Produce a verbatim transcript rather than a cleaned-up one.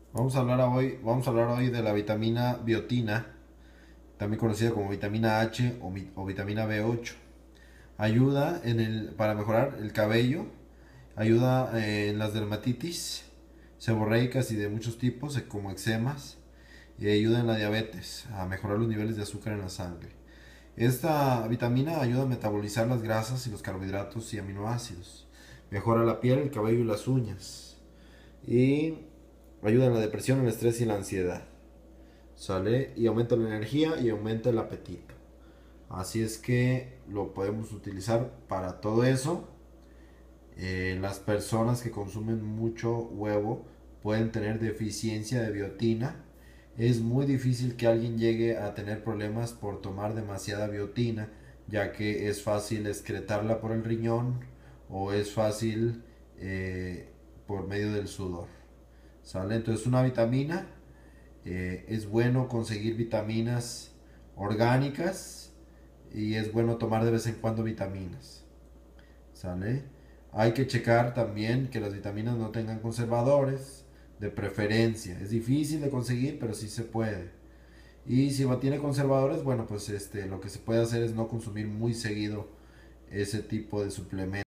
Vamos a hablar hoy, vamos a hablar hoy de la vitamina biotina, también conocida como vitamina H o, mi- o vitamina B ocho. Ayuda en el, para mejorar el cabello, ayuda eh, en las dermatitis seborreicas y de muchos tipos, eh, como eczemas, y ayuda en la diabetes, a mejorar los niveles de azúcar en la sangre. Esta vitamina ayuda a metabolizar las grasas y los carbohidratos y aminoácidos. Mejora la piel, el cabello y las uñas. Y ayuda en la depresión, el estrés y la ansiedad. ¿Sale? Y aumenta la energía y aumenta el apetito. Así es que lo podemos utilizar para todo eso. Eh, las personas que consumen mucho huevo pueden tener deficiencia de biotina. Es muy difícil que alguien llegue a tener problemas por tomar demasiada biotina, ya que es fácil excretarla por el riñón o es fácil eh, por medio del sudor. ¿Sale? Entonces una vitamina, eh, es bueno conseguir vitaminas orgánicas y es bueno tomar de vez en cuando vitaminas. ¿Sale? Hay que checar también que las vitaminas no tengan conservadores, de preferencia. Es difícil de conseguir, pero sí se puede. Y si tiene conservadores, bueno, pues este, lo que se puede hacer es no consumir muy seguido ese tipo de suplementos.